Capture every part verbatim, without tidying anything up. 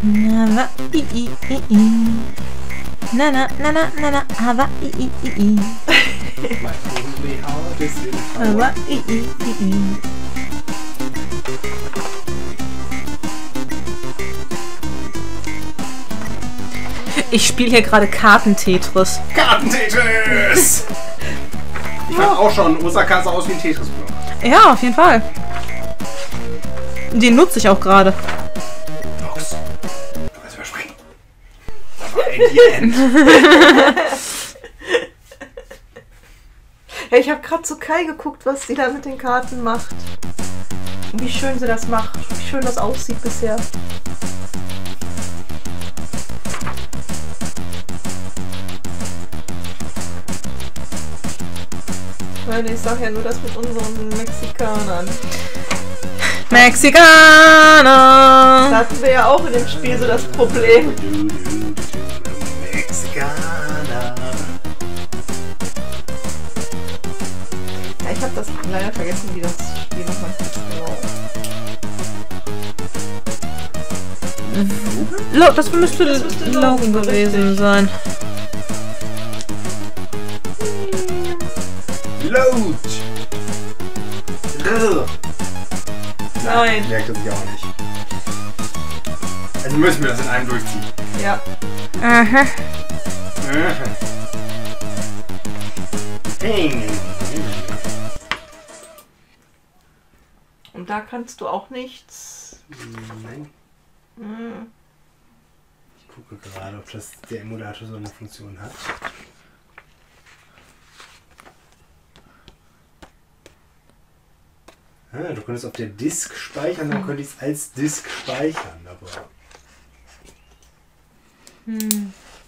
Hawaii. Na na na na na na Hawaii. My only heart is in Hawaii. Hawaii. Ich spiele hier gerade Karten-Tetris. Karten-Tetris! Ich fand auch schon, Osaka sah aus wie ein Tetris-Block. Ja, auf jeden Fall. Den nutze ich auch gerade. Box. Du kannst überspringen. Das war ein End. Hey, ich habe gerade zu Kai geguckt, was sie da mit den Karten macht. Wie schön sie das macht. Wie schön das aussieht bisher. Ich meine, ich sag ja nur das mit unseren Mexikanern. Mexikaner! Da hatten wir ja auch in dem Spiel so das Problem. Mexikaner. Ja, ich habe das leider vergessen, wie das Spiel nochmal genau. Lo das müsste, Das müsste Logan Logan gewesen richtig sein. Load! Rrr. Nein. Merkt er sich auch nicht. Also müssen wir das in einem durchziehen. Ja. Aha. Und da kannst du auch nichts. Nein. Hm. Ich gucke gerade, ob das der Emulator so eine Funktion hat. Ah, du könntest auf der Disk speichern, dann könnte ich es als Disk speichern, aber. Hm.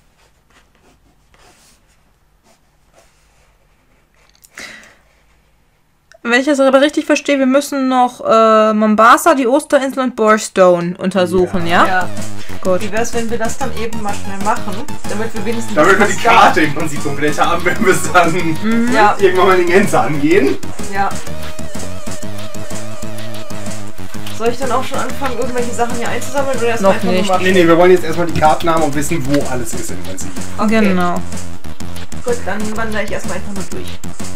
Wenn ich das aber richtig verstehe, wir müssen noch äh, Mombasa, die Osterinsel und Borstone untersuchen, ja? Ja. Gut. Wie wär's, wenn wir das dann eben mal schnell machen, damit wir wenigstens. Damit wir wissen, die was Karte im Prinzip komplett haben, wenn wir es dann Mhm. da- Ja, irgendwann mal in die Gänze angehen. ja. Soll ich dann auch schon anfangen, irgendwelche Sachen hier einzusammeln oder erst Noch einfach nur nicht. mal- Nee, nee, wir wollen jetzt erstmal die Karten haben und wissen, wo alles ist im Prinzip. Okay. Genau. Gut, dann wandere ich erstmal einfach nur durch.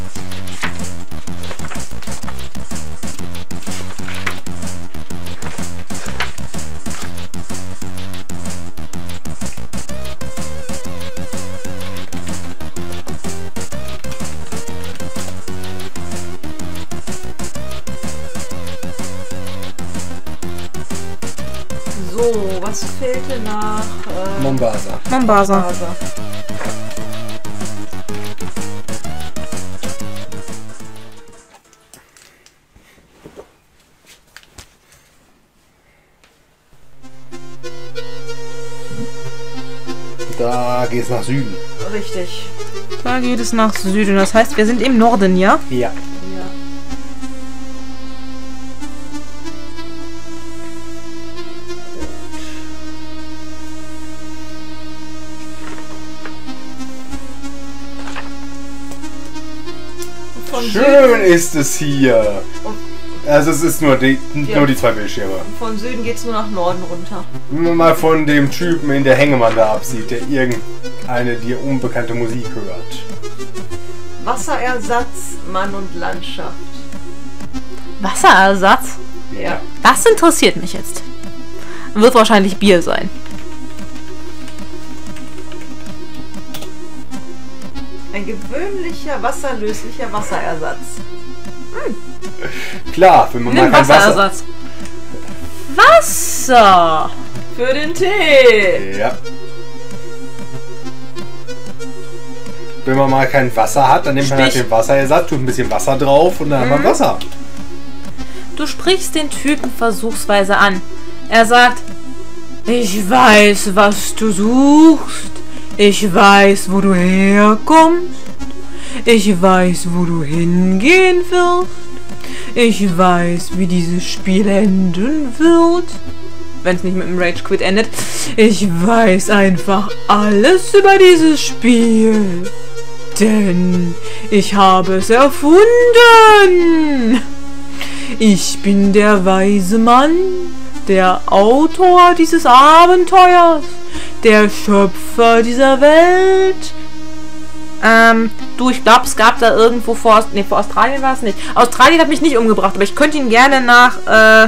So, was fehlte nach äh, Mombasa. Mombasa. Mombasa? Da geht es nach Süden. Richtig. Da geht es nach Süden. Das heißt, wir sind im Norden, ja? Ja. Ja. Von Süden, Schön ist es hier. Also es ist nur die, Ja. nur die zwei Bildschirme. von Süden geht's nur nach Norden runter. Wenn man mal von dem Typen in der Hängemann da absieht, der irgendeine dir unbekannte Musik hört. Wasserersatz, Mann und Landschaft. Wasserersatz? Ja. Das interessiert mich jetzt. Wird wahrscheinlich Bier sein. Ein gewöhnlicher wasserlöslicher Wasserersatz. Klar, wenn man mal Nimm kein Wasser... Wasserersatz. Wasser! Für den Tee. Ja. Wenn man mal kein Wasser hat, dann nimmt man halt Stich. den Wasserersatz, tut ein bisschen Wasser drauf und dann hat man Wasser. Du sprichst den Typen versuchsweise an. Er sagt, ich weiß, was du suchst. Ich weiß, wo du herkommst. Ich weiß, wo du hingehen wirst. Ich weiß, wie dieses Spiel enden wird. Wenn es nicht mit dem Rage Quit endet. Ich weiß einfach alles über dieses Spiel. Denn ich habe es erfunden. Ich bin der weise Mann, der Autor dieses Abenteuers, der Schöpfer dieser Welt. Ähm, du, ich glaube, es gab da irgendwo vor, nee, vor Australien war es nicht. Australien hat mich nicht umgebracht, aber ich könnte ihn gerne nach, äh,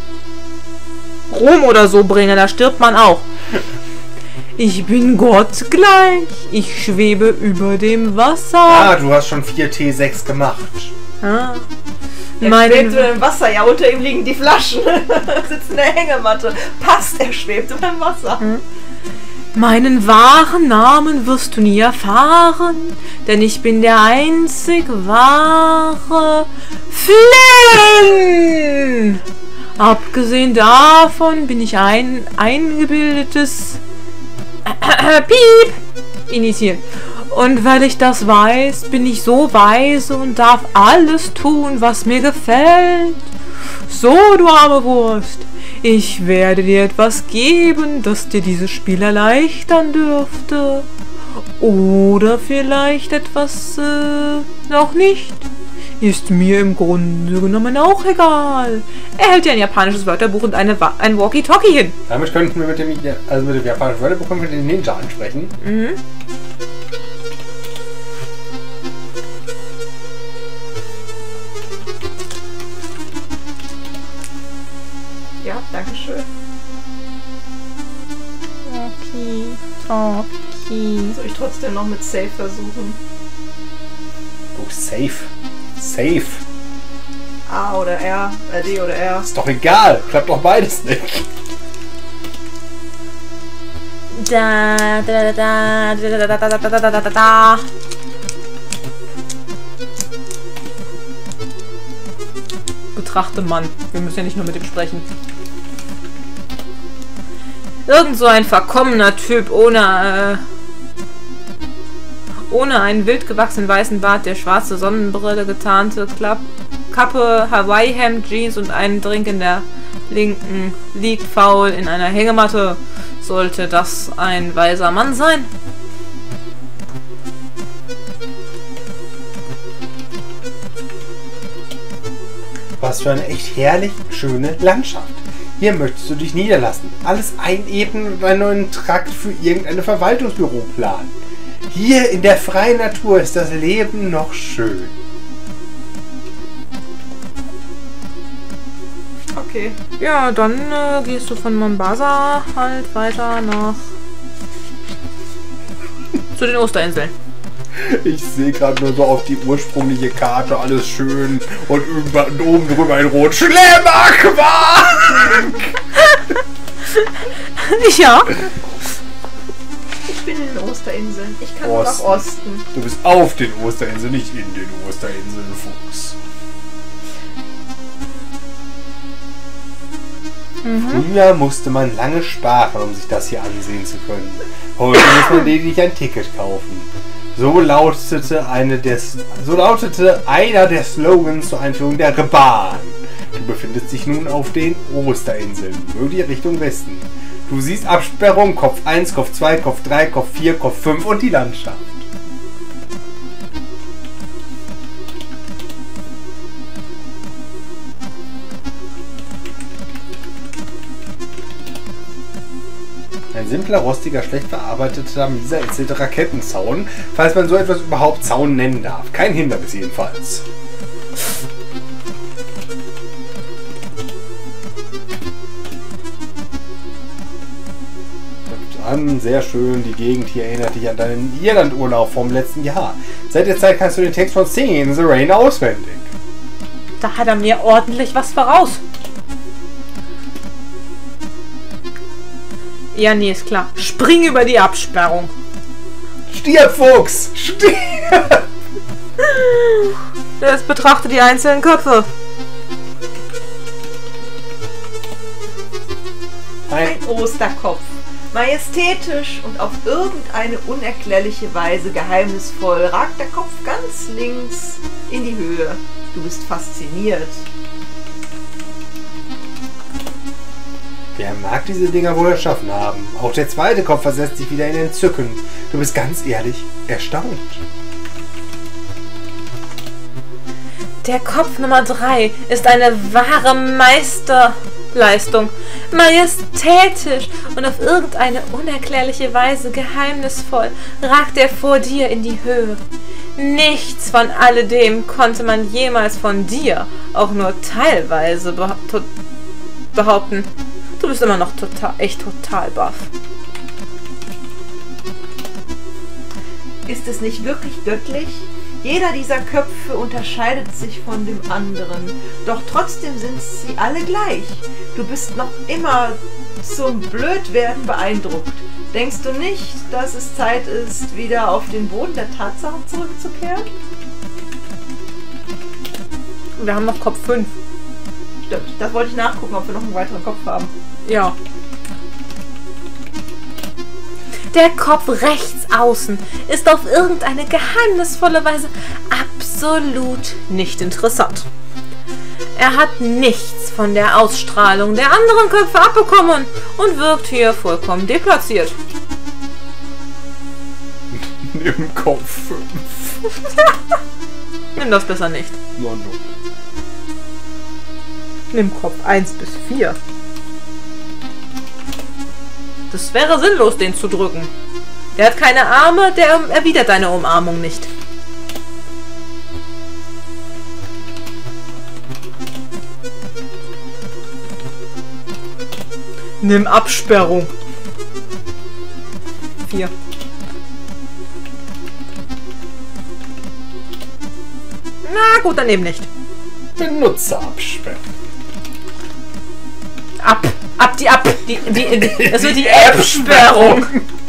Rom oder so bringen, da stirbt man auch. Ich bin Gott gleich, ich schwebe über dem Wasser. Ah, du hast schon vier T sechs gemacht. Ah. Er Meinen- schwebt über dem Wasser, ja, unter ihm liegen die Flaschen. Sitzt in der Hängematte. Passt, er schwebt über dem Wasser. Meinen wahren Namen wirst du nie erfahren, denn ich bin der einzig wahre Flynn. Abgesehen davon bin ich ein eingebildetes Piep initiiert. Und weil ich das weiß, bin ich so weise und darf alles tun, was mir gefällt. So, du arme Wurst, ich werde dir etwas geben, das dir dieses Spiel erleichtern dürfte. Oder vielleicht etwas äh, noch nicht. Ist mir im Grunde genommen auch egal. Er hält dir ein japanisches Wörterbuch und eine Wa ein Walkie-Talkie hin. Damit könnten wir mit dem, also mit dem japanischen Wörterbuch mit den Ninja ansprechen. Mhm. Ja, danke schön. Walkie-Talkie. Soll ich trotzdem noch mit Safe versuchen? Oh, safe. Safe. A oder R, äh, D oder R. Ist doch egal. Klappt doch beides nicht. Da, da, da, da, da, da, da, da, da, da, da, da. Betrachte Mann. Wir müssen ja nicht nur mit ihm sprechen. Irgend so ein verkommener Typ ohne, äh, ohne einen wild gewachsenen weißen Bart, der schwarze Sonnenbrille, getarnte Klapp, Kappe, Hawaii-Hemd, Jeans und einen Drink in der linken liegt faul in einer Hängematte. Sollte das ein weiser Mann sein? Was für eine echt herrlich schöne Landschaft. Hier möchtest du dich niederlassen. Alles einebnen und einen neuen Trakt für irgendeine Verwaltungsbüro planen. Hier in der freien Natur ist das Leben noch schön. Okay. Ja, dann äh, gehst du von Mombasa halt weiter nach zu den Osterinseln. Ich sehe gerade nur so auf die ursprüngliche Karte, alles schön und über, und oben drüber ein Rot. Schlemmerquark! Ja. Ich bin in den Osterinseln. Ich kann Osten. nur nach Osten. Du bist auf den Osterinseln, nicht in den Osterinseln, Fuchs. Früher musste man lange sparen, um sich das hier ansehen zu können. Heute muss man lediglich ein Ticket kaufen. So lautete, eine des, so lautete einer der Slogans zur Einführung der Bahn. Du befindest dich nun auf den Osterinseln, möglich Richtung Westen. Du siehst Absperrung, Kopf eins, Kopf zwei, Kopf drei, Kopf vier, Kopf fünf und die Landschaft. Ein simpler, rostiger, schlecht verarbeiteter, mieser et cetera Kettenzaun, falls man so etwas überhaupt Zaun nennen darf. Kein Hindernis jedenfalls. An, sehr schön, die Gegend hier erinnert dich an deinen Irlandurlaub vom letzten Jahr. Seit der Zeit kannst du den Text von Singing in the Rain auswendig. Da hat er mir ordentlich was voraus. Ja, nee, ist klar. Spring über die Absperrung. Stirb, Fuchs! Stirb! Jetzt betrachte die einzelnen Köpfe. Ein Ein Osterkopf. Majestätisch und auf irgendeine unerklärliche Weise geheimnisvoll ragt der Kopf ganz links in die Höhe. Du bist fasziniert. Wer mag diese Dinger wohl erschaffen haben? Auch der zweite Kopf versetzt sich wieder in Entzücken. Du bist ganz ehrlich erstaunt. Der Kopf Nummer drei ist eine wahre Meister... Leistung. Majestätisch und auf irgendeine unerklärliche Weise geheimnisvoll ragt er vor dir in die Höhe. Nichts von alledem konnte man jemals von dir auch nur teilweise beha behaupten. Du bist immer noch total, echt total baff. Ist es nicht wirklich göttlich? Jeder dieser Köpfe unterscheidet sich von dem anderen, doch trotzdem sind sie alle gleich. Du bist noch immer zum Blödwerden beeindruckt. Denkst du nicht, dass es Zeit ist, wieder auf den Boden der Tatsachen zurückzukehren? Wir haben noch Kopf fünf. Stimmt, das wollte ich nachgucken, ob wir noch einen weiteren Kopf haben. Ja. Der Kopf rechts außen ist auf irgendeine geheimnisvolle Weise absolut nicht interessant. Er hat nichts von der Ausstrahlung der anderen Köpfe abbekommen und wirkt hier vollkommen deplatziert. Nimm Kopf fünf. Nimm das besser nicht. No, no. Nimm Kopf eins bis vier. Das wäre sinnlos, den zu drücken. Der hat keine Arme, der erwidert deine Umarmung nicht. Nimm Absperrung. Vier. Na gut, dann eben nicht. Benutze Absperrung. Ab. Ab die Ab. Die, die, die, das wird die Absperrung.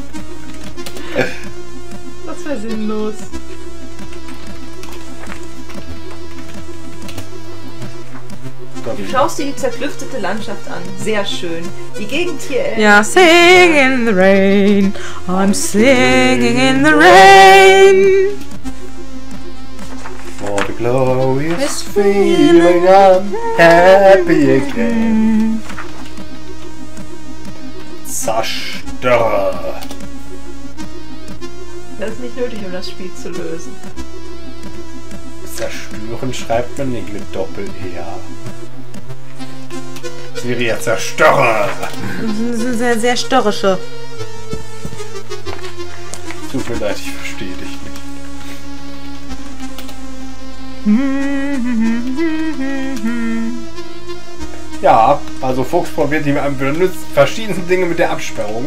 Das wäre sinnlos. Du schaust dir die zerklüftete Landschaft an. Sehr schön. Die Gegend hier... Ja, sing in the rain. I'm singing in the rain. For the glorious feeling I'm happy again. Zerstöre. Das ist nicht nötig, um das Spiel zu lösen. Zerstören schreibt man nicht mit Doppel-E. Das wäre ja Zerstörer. Das sind sehr, sehr störrische. Tut mir leid, ich verstehe dich nicht. Ja, also Fuchs probiert die benutzt verschiedenste Dinge mit der Absperrung.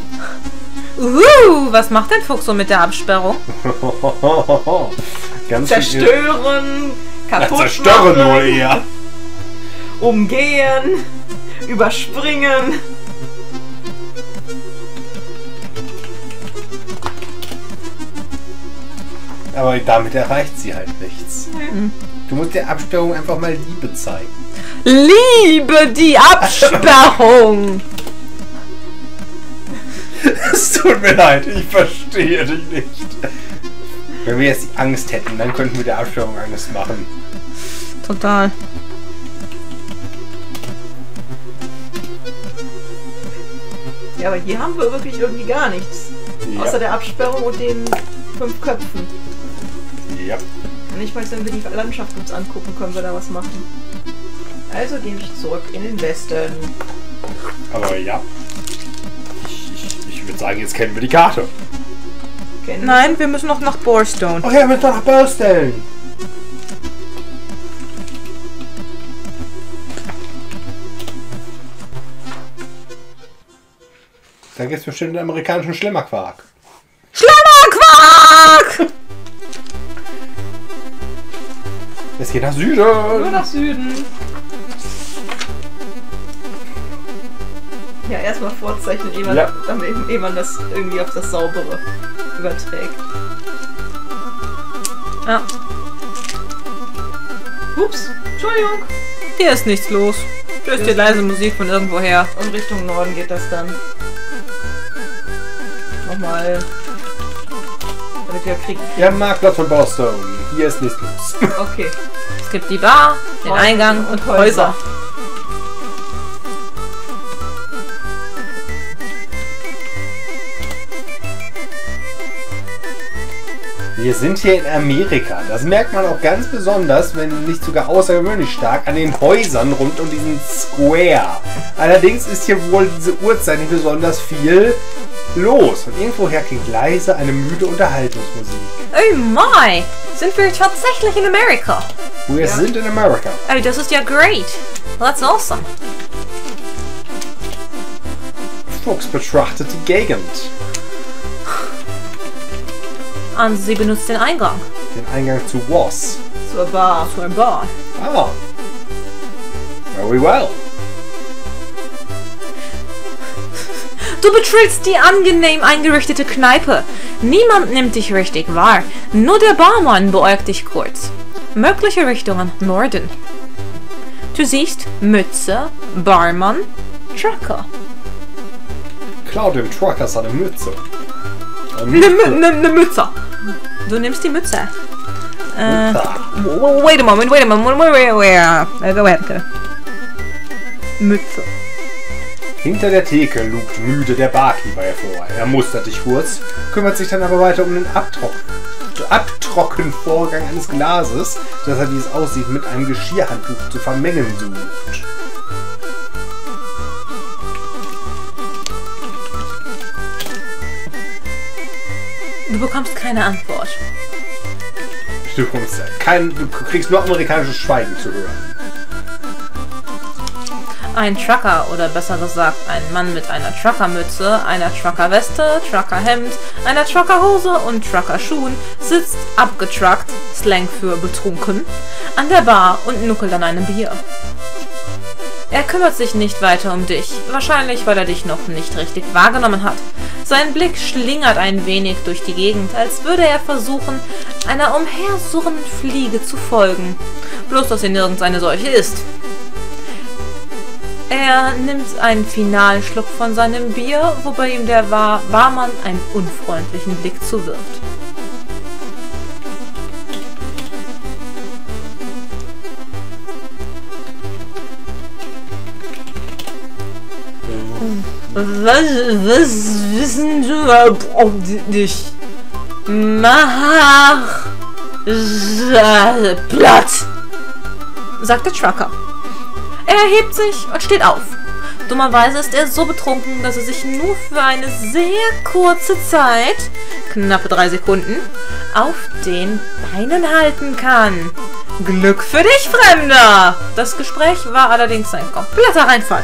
Uh, was macht denn Fuchs so mit der Absperrung? Ganz Zerstören, kaputt ja, zerstören machen, nur eher. Umgehen, überspringen. Aber damit erreicht sie halt nichts. Mhm. Du musst der Absperrung einfach mal Liebe zeigen. Liebe die Absperrung! Es tut mir leid, ich verstehe dich nicht. Wenn wir jetzt die Angst hätten, dann könnten wir der Absperrung Angst machen. Total. Ja, aber hier haben wir wirklich irgendwie gar nichts. Ja. Außer der Absperrung und den fünf Köpfen. Ja. Und nicht mal, wenn wir die Landschaft uns angucken, können wir da was machen. Also gehe ich zurück in den Westen. Aber ja. Ich, ich, ich würde sagen, jetzt kennen wir die Karte. Kennen Nein, wir müssen noch nach Borestone. Ach ja, wir müssen noch nach Borestone. Da gibt es bestimmt einen amerikanischen Schlemmerquark. Schlemmerquark! Es geht nach Süden. Nur nach Süden. Ja, erstmal vorzeichnen, ehe man, ja. ehe man das irgendwie auf das Saubere überträgt. Ja. Ups, Entschuldigung. Hier ist nichts los. Stößt dir leise Musik von irgendwoher. Und Richtung Norden geht das dann. Nochmal. Damit wir kriegen. Ja, Marktplatz von Borestone. Hier ist nichts los. Okay. Es gibt die Bar, den und, Eingang und, und Häuser. Häuser. Wir sind hier in Amerika. Das merkt man auch ganz besonders, wenn nicht sogar außergewöhnlich stark, an den Häusern rund um diesen Square. Allerdings ist hier wohl diese Uhrzeit nicht besonders viel los. Und irgendwoher klingt leise eine müde Unterhaltungsmusik. Oh my! Sind wir tatsächlich in Amerika? Wir Ja. sind in Amerika. Oh, das ist ja great. That's awesome. Fuchs betrachtet die Gegend. Und sie benutzt den Eingang. Den Eingang zu was? Zur Bar. Zur Bar. Ah. Very well. Du betrittst die angenehm eingerichtete Kneipe. Niemand nimmt dich richtig wahr. Nur der Barmann beäugt dich kurz. Mögliche Richtungen Norden. Du siehst Mütze, Barmann, Trucker. Klau dem Trucker seine Mütze. Eine Ne, Mütze. ne, ne Mütze. Du nimmst die Mütze. Äh, Mütze. w- wait a moment, wait a moment, wait, wait, wait. Uh, go ahead, go. Mütze. Hinter der Theke lugt müde der Barkeeper hervor. Er mustert dich kurz, kümmert sich dann aber weiter um den Abtrock Abtrockenvorgang eines Glases, dass er, wie es aussieht, mit einem Geschirrhandtuch zu vermengen sucht. Du bekommst keine Antwort. Du, kommst, kein, du kriegst nur amerikanisches Schweigen zu hören. Ein Trucker, oder besser gesagt ein Mann mit einer Truckermütze, einer Truckerweste, Truckerhemd, einer Truckerhose und Truckerschuhen sitzt abgetruckt, Slang für betrunken, an der Bar und nuckelt an einem Bier. Er kümmert sich nicht weiter um dich, wahrscheinlich weil er dich noch nicht richtig wahrgenommen hat. Sein Blick schlingert ein wenig durch die Gegend, als würde er versuchen, einer umhersurrenden Fliege zu folgen. Bloß, dass sie nirgends eine solche ist. Er nimmt einen finalen Schluck von seinem Bier, wobei ihm der Bar Barmann einen unfreundlichen Blick zuwirft. Was, was wissen du überhaupt nicht? Mach Platz, sagt der Trucker. Er erhebt sich und steht auf. Dummerweise ist er so betrunken, dass er sich nur für eine sehr kurze Zeit, knappe drei Sekunden, auf den Beinen halten kann. Glück für dich, Fremder! Das Gespräch war allerdings ein kompletter Reinfall.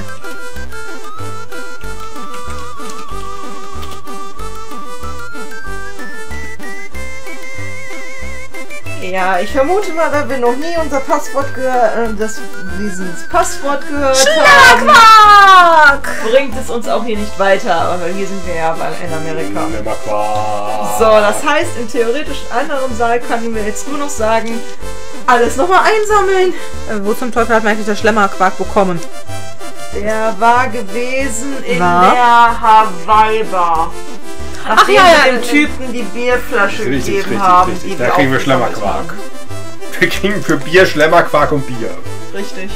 Ja, ich vermute mal, da wir noch nie unser Passwort gehört, äh, das, dieses Passwort gehört haben, Schlagwort! bringt es uns auch hier nicht weiter. Aber hier sind wir ja bei- in Amerika. Immer klar. So, das heißt, im theoretisch anderen Saal können wir jetzt nur noch sagen, alles nochmal einsammeln. Äh, wo zum Teufel hat man eigentlich der Schlemmerquark bekommen? Der war gewesen in War? der Hawaii-Bar. Ach Nachdem ja, ja, wir dem in- Typen die Bierflasche Richtig, gegeben richtig, haben. richtig. Die Da wir kriegen wir aufgesammelt Schlemmerquark. Wir kriegen für Bier Schlemmerquark und Bier. haben. Richtig.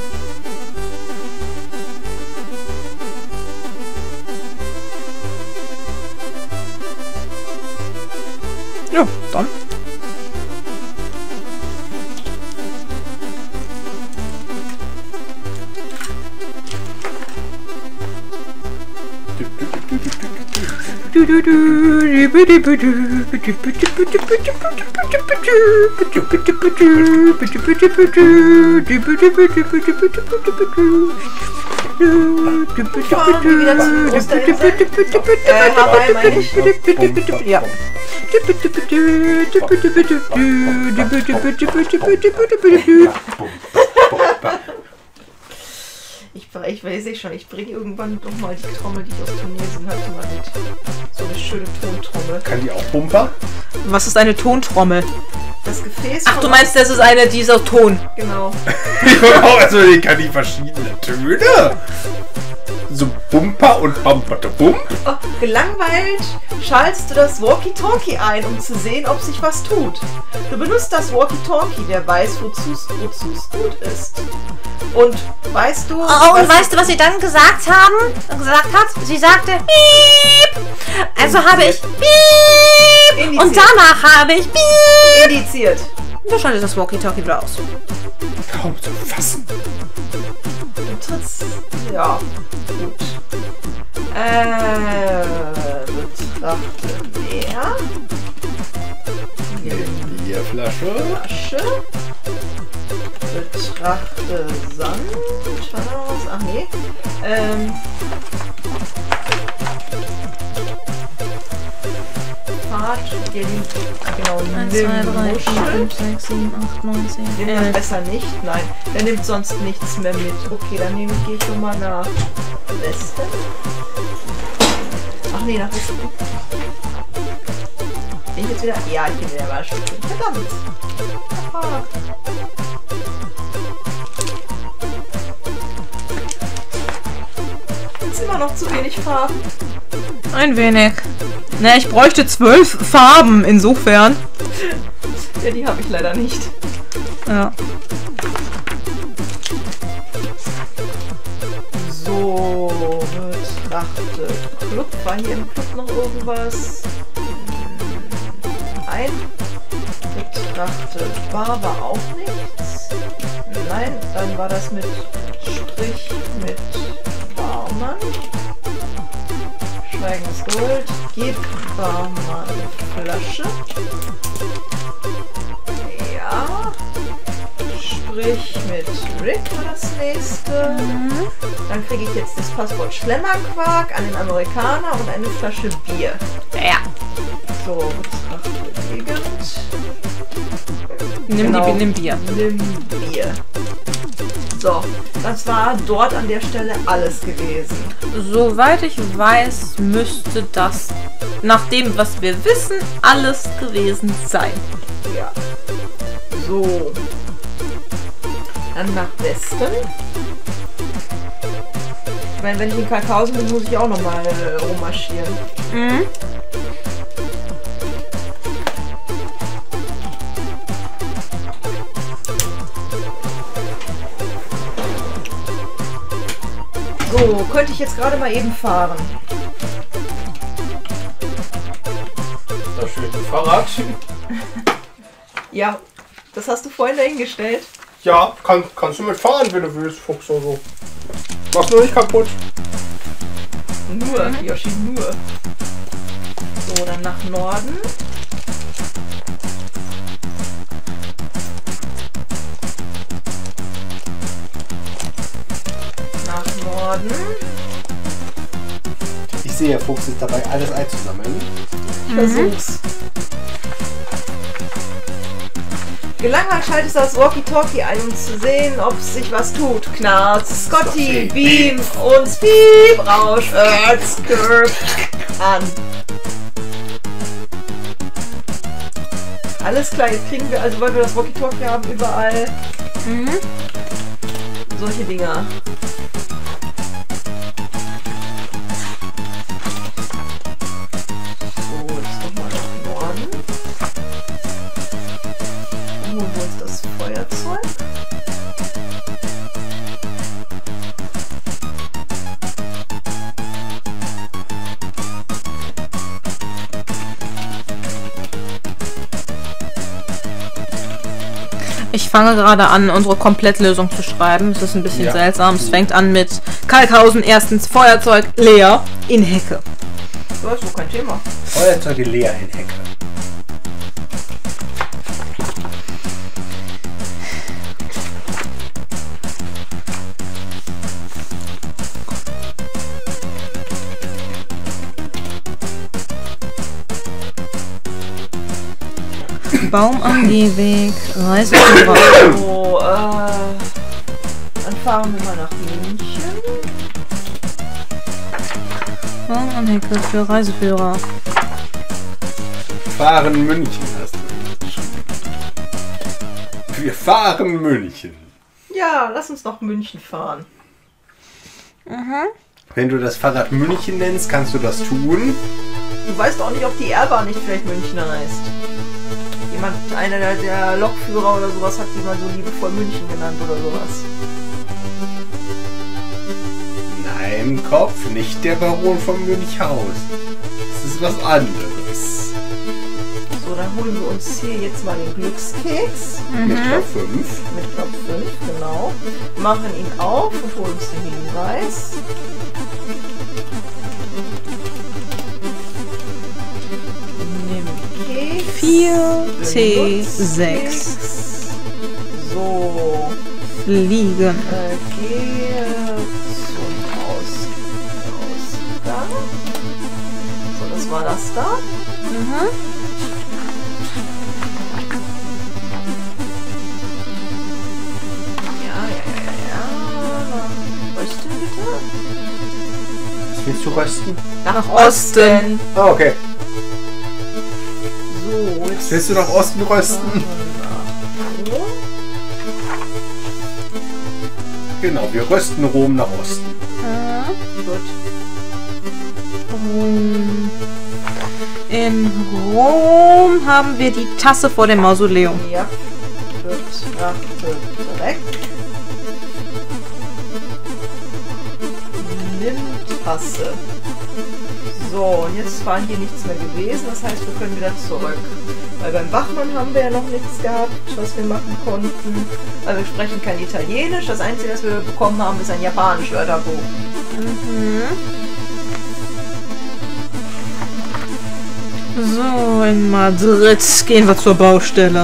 Ja, dann. Fahren wir wieder zum Osterhändler? Äh, Hawaii meine ich. Ja. Ich, ich weiß ich schon, ich bringe irgendwann doch mal die Trommel, die ich aus Tunesien hatte, mal mit. So eine schöne Tontrommel. Kann die auch Bumper? Was ist eine Tontrommel? Das Gefäß. Ach, von- du meinst, das ist eine dieser Ton. Genau. Also die kann die verschiedene Töne. So Bumper und Bumper de Bump. Oh, gelangweilt schaltest du das Walkie-Talkie ein, um zu sehen, ob sich was tut. Du benutzt das Walkie-Talkie, der weiß, wozu es gut ist. Und weißt du... Oh, und weißt du, was sie dann gesagt haben? Gesagt hat? Sie sagte Piep. Also habe ich Piep. Indiziert. Und danach habe ich Piep. Indiziert. Da schaltet das Walkie-Talkie wieder aus. Kaum zu fassen. Du kannst. Ja, gut. Äh, betrachte Meer. Bierflasche. Flasche. Betrachte Sand. War da noch was? Ach nee. Ähm. Fahrt. Hier liegt. Genau. eins, zwei, drei, vier, fünf, sechs, sieben, acht, neun, zehn, Nimm das besser nicht. Nein. Der nimmt sonst nichts mehr mit. Okay, dann nehme ich, gehe ich nochmal nach Westen. Ach nee, nach Westen. Bin ich jetzt wieder? Ja, ich bin wieder mal schon. Verdammt. Aha. Ist immer noch zu wenig Farben. Ein wenig. Na, ich bräuchte zwölf Farben, insofern. Ja, die habe ich leider nicht. Ja. So, betrachtet. Club, war hier im Club noch irgendwas? Nein. Betrachtet. Bar war auch nichts. Nein, dann war das mit Strich mit Barmann. Schweigendes Gold. Gib Barmann Flasche. Ja. Sprich mit Rick war das nächste. Mhm. Dann kriege ich jetzt das Passwort Schlemmerquark an den Amerikaner und eine Flasche Bier. Ja. So, betrachte Gegend. Nimm, Genau. die, nimm Bier. Nimm Bier. So, das war dort an der Stelle alles gewesen. Soweit ich weiß, müsste das, nach dem, was wir wissen, alles gewesen sein. Ja. So. Dann nach Westen. Ich meine, wenn ich in Kalkhausen bin, muss ich auch nochmal äh, rummarschieren. Mhm. So, könnte ich jetzt gerade mal eben fahren. Da steht ein Fahrrad. Ja, das hast du vorhin dahingestellt. Ja, kann, kannst du mitfahren, wenn du willst, Fuchs oder so. Mach's nur nicht kaputt. Nur, Yoshi, nur. So, dann nach Norden. Nach Norden. Ich sehe, Fuchs ist dabei, alles einzusammeln. Ich versuch's. Gelangweilt schaltest du das Walkie-Talkie ein, um zu sehen, ob sich was tut. Knarz, Scotty, Beam und Speed Rausch Earthskirk an. Alles klar, jetzt kriegen wir, also weil wir das Walkie-Talkie haben, überall Mhm. solche Dinger. So, jetzt nochmal nach Norden. Oh, wo ist das Feuerzeug? Ich fange gerade an, unsere Komplettlösung zu schreiben. Es ist ein bisschen Ja. seltsam. Es fängt an mit Kalkhausen, erstens Feuerzeug, leer, in Hecke. Das ist so kein Thema. Feuerzeuge leer in Hecke. Baum am Gehweg, Reiseführer. So, äh, dann fahren wir mal nach München. Baum am Hecke für Reiseführer. Fahren München hast du geschrieben. Wir fahren München. Ja, lass uns nach München fahren. Mhm. Wenn du das Fahrrad München nennst, kannst du das tun. Du weißt auch nicht, ob die R-Bahn nicht vielleicht München heißt. Jemand, einer der, der Lokführer oder sowas hat die mal so liebevoll München genannt oder sowas. Nein, im Kopf, nicht der Baron von Münchhaus. Das ist was anderes. So, dann holen wir uns hier jetzt mal den Glückskeks. Mit Knopf fünf. Mit Knopf fünf, genau. Machen ihn auf und holen uns den Hinweis. Nimm Keks. vier T sechs. Keks. So. Fliegen. Äh, gehe zum Ausgang. So, das war das da. Mhm. Ja, ja, ja, ja. Rösten bitte. Was willst du rösten? Nach Osten. Ah, okay. So, jetzt. Was willst du nach Osten rösten? Genau, wir rösten Rom nach Osten. Gut. Rom. In Rom haben wir die Tasse vor dem Mausoleum. Ja. Betrachte weg. Nimm Tasse. So, und jetzt war hier nichts mehr gewesen. Das heißt, wir können wieder zurück. Weil beim Wachmann haben wir ja noch nichts gehabt, was wir machen konnten. Weil wir sprechen kein Italienisch. Das Einzige, was wir bekommen haben, ist ein japanisch Wörterbuch. Mhm. So, in Madrid gehen wir zur Baustelle.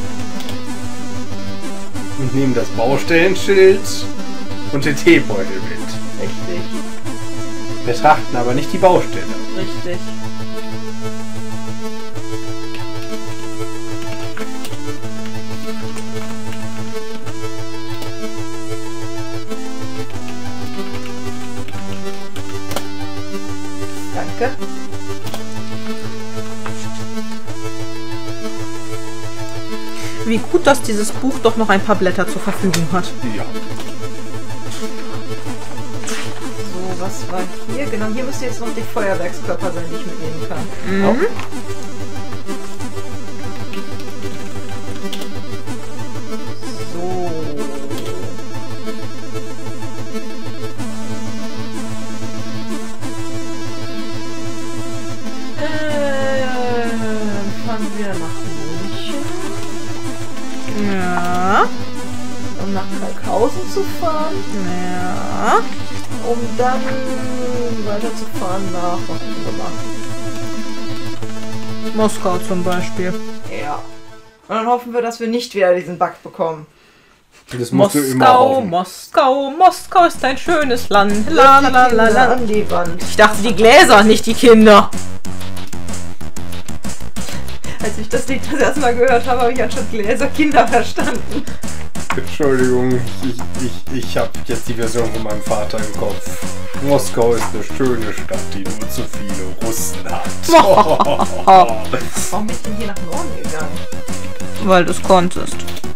Und nehmen das Baustellenschild und den Teebeutel mit. Richtig, Betrachten aber nicht die Baustelle. richtig. Danke. Wie gut, dass dieses Buch doch noch ein paar Blätter zur Verfügung hat. Ja. So, was war hier? Genau, hier müsste jetzt noch die Feuerwerkskörper sein, die ich mitnehmen kann. Mhm. So. Äh, fahren wir nach München, Ja. um nach Kalkhausen zu fahren, Ja. um dann weiterzufahren nach, was gucken wir mal. Moskau zum Beispiel. Ja. Und dann hoffen wir, dass wir nicht wieder diesen Bug bekommen. Das musst du immer Moskau, hoffen. Moskau, Moskau ist ein schönes Land. La, la, la, la, la. An die Wand. Ich dachte die Gläser, nicht die Kinder. Als ich das Lied das erste Mal gehört habe, habe ich anstatt Gläser Kinder verstanden. Entschuldigung, ich, ich, ich habe jetzt die Version von meinem Vater im Kopf. Moskau ist eine schöne Stadt, die nur zu viele Russen hat. Warum bin ich denn hier nach Norden gegangen? Weil du es konntest.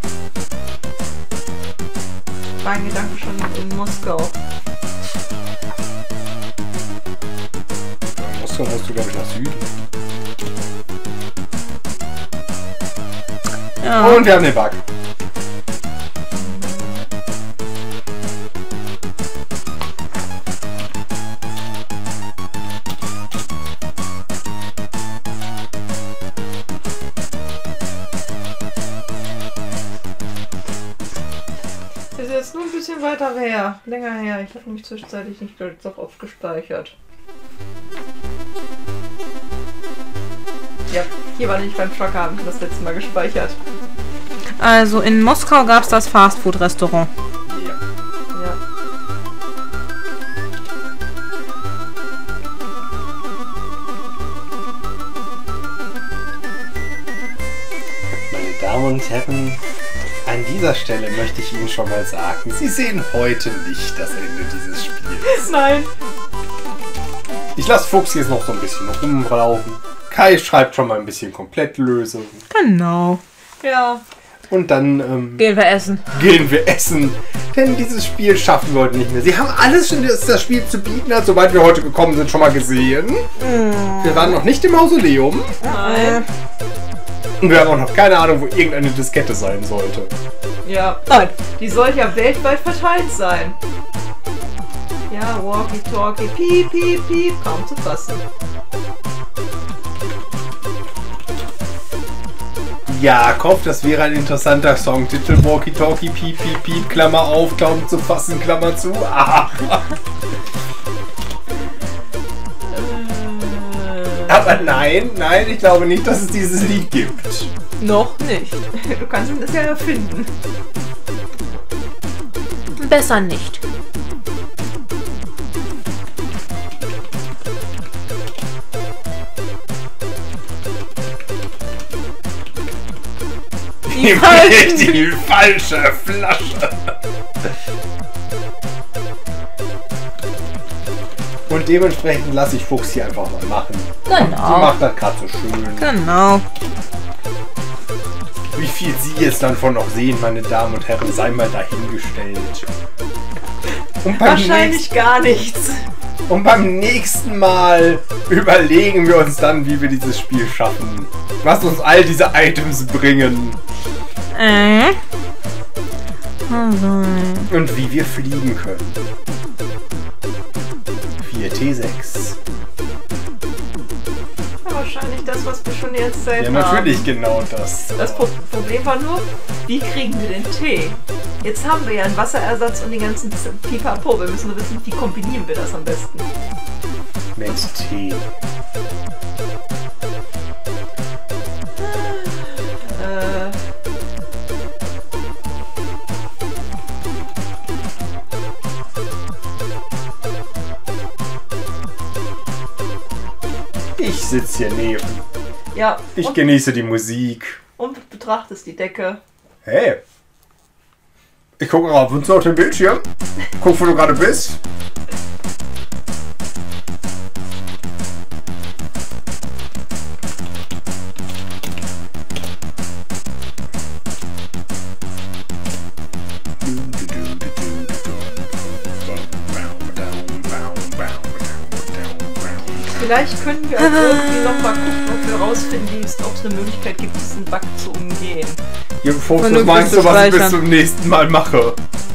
Mein Gedanke schon in Moskau. In Moskau musst du, glaube ich, nach Süden. Ja. Und wir haben den Bug. Das ist jetzt nur ein bisschen weiter her. Länger her. Ich habe nämlich zwischenzeitlich nicht so oft gespeichert. Ja, hier war nicht beim Schocker, habe ich das letzte Mal gespeichert. Also in Moskau gab es das Fastfood-Restaurant. Ja. Ja. Meine Damen und Herren, an dieser Stelle möchte ich Ihnen schon mal sagen, Sie sehen heute nicht das Ende dieses Spiels. Nein. Ich lasse Fuchs jetzt noch so ein bisschen rumlaufen. Kai schreibt schon mal ein bisschen Komplettlösung. Genau. Ja. Und dann ähm, Gehen wir essen. gehen wir essen. Denn dieses Spiel schaffen wir heute nicht mehr. Sie haben alles, was das Spiel zu bieten hat, soweit wir heute gekommen sind, schon mal gesehen. Mm. Wir waren noch nicht im Mausoleum. Nein. Und wir haben auch noch keine Ahnung, wo irgendeine Diskette sein sollte. Ja. Nein. Die soll ja weltweit verteilt sein. Ja, Walkie-Talkie, piep, piep, piep, kaum zu fassen. Jakob, das wäre ein interessanter Songtitel. Walkie Talkie, Piep, Piep, Piep, Klammer auf, kaum zu fassen, Klammer zu. Ah. Aber nein, nein, ich glaube nicht, dass es dieses Lied gibt. Noch nicht. Du kannst das ja erfinden. Besser nicht. Die falschen. Die falsche Flasche. Und dementsprechend lasse ich Fuchs hier einfach mal machen. Genau. Sie macht das gerade so schön. Genau. Wie viel Sie jetzt davon noch sehen, meine Damen und Herren, sei mal dahingestellt. Und beim Wahrscheinlich nächsten, gar nichts. und beim nächsten Mal überlegen wir uns dann, wie wir dieses Spiel schaffen. Was uns all diese Items bringen. Äh. Also. Und wie wir fliegen können. vier T sechs. Ja, wahrscheinlich das, was wir schon jetzt seit Ja, natürlich genau das. Das Pro Problem war nur, wie kriegen wir den Tee? Jetzt haben wir ja einen Wasserersatz und den ganzen Z- Pipapo. Wir müssen nur wissen, wie kombinieren wir das am besten. Mit Tee. Äh, Ich sitze hier neben. ja, Ich und, genieße die Musik. und betrachtest die Decke. Hey. Ich gucke ab und zu auf den Bildschirm. Guck, wo du gerade bist. Vielleicht können wir auch irgendwie noch mal gucken, ob wir rausfinden, wie es, ob es eine Möglichkeit gibt, diesen Bug zu umgehen. Ja, Fuchs, was Vernünftig meinst zu du, was ich bis speichern. zum nächsten Mal mache?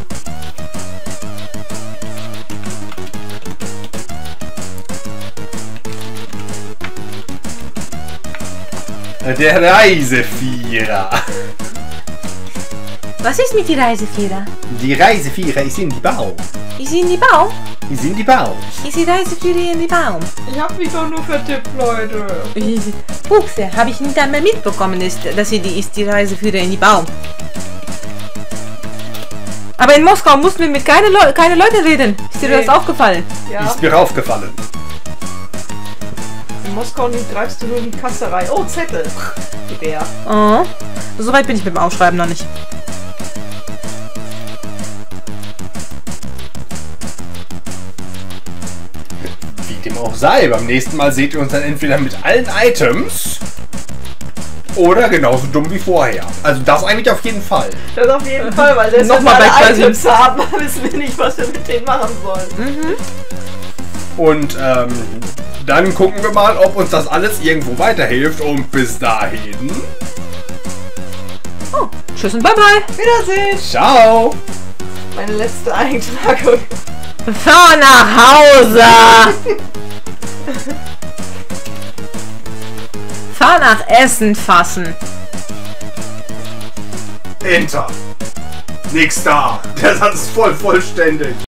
Der Reisevierer. Was ist mit die Reisevierer? Die Reisevierer ist in die Baum. Ist sie in die Baum? Ist in die Baum. Ist die Reisevierer in die Baum? Ich hab mich doch nur vertippt, Leute. Fuchse, habe ich nicht einmal mitbekommen, ist, dass sie die ist, die Reiseführer in die Baum. Aber in Moskau mussten wir mit keine, Leu keine Leute reden. Ist dir Nee. das aufgefallen? Ja, Ist mir aufgefallen. in Moskau greifst du nur in die Kasse rein. Oh, Zettel. Die Bär. Oh. So weit bin ich mit dem Aufschreiben noch nicht. Wie dem auch sei, beim nächsten Mal seht ihr uns dann entweder mit allen Items oder genauso dumm wie vorher. Also das eigentlich auf jeden Fall. Das auf jeden Fall, weil selbst wenn Nochmal wir bei alle quasi- Items haben, wissen wir nicht, was wir mit denen machen sollen. Und ähm, dann gucken wir mal, ob uns das alles irgendwo weiterhilft. Und bis dahin, Oh, tschüss und bye bye. Wiedersehen. ciao! Meine letzte Eintragung. Fahr nach Hause. Fahr nach Essen fassen. Enter! Nix da! Der Satz ist voll vollständig.